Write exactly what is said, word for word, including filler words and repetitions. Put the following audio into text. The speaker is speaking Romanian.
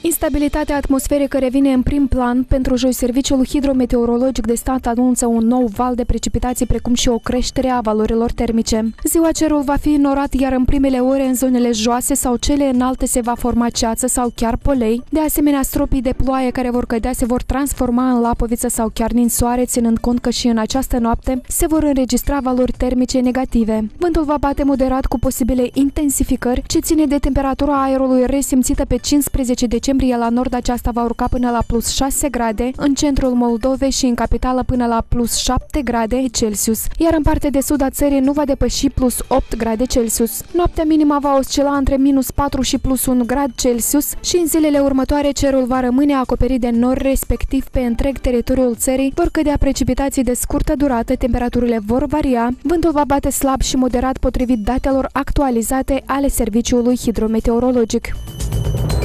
Instabilitatea atmosferică revine în prim plan. Pentru joi, Serviciul Hidrometeorologic de Stat anunță un nou val de precipitații, precum și o creștere a valorilor termice. Ziua cerul va fi înnorat, iar în primele ore în zonele joase sau cele înalte se va forma ceață sau chiar polei. De asemenea, stropii de ploaie care vor cădea se vor transforma în lapoviță sau chiar ninsoare, ținând cont că și în această noapte se vor înregistra valori termice negative. Vântul va bate moderat cu posibile intensificări, ce ține de temperatura aerului resimțită pe cincisprezece decembrie. La nord aceasta va urca până la plus șase grade, în centrul Moldovei și în capitală până la plus șapte grade Celsius, iar în partea de sud a țării nu va depăși plus opt grade Celsius. Noaptea minima va oscila între minus patru și plus unu grad Celsius și în zilele următoare cerul va rămâne acoperit de nori, respectiv pe întreg teritoriul țării vor cădea precipitații de scurtă durată, temperaturile vor varia, vântul va bate slab și moderat potrivit datelor actualizate ale Serviciului Hidrometeorologic.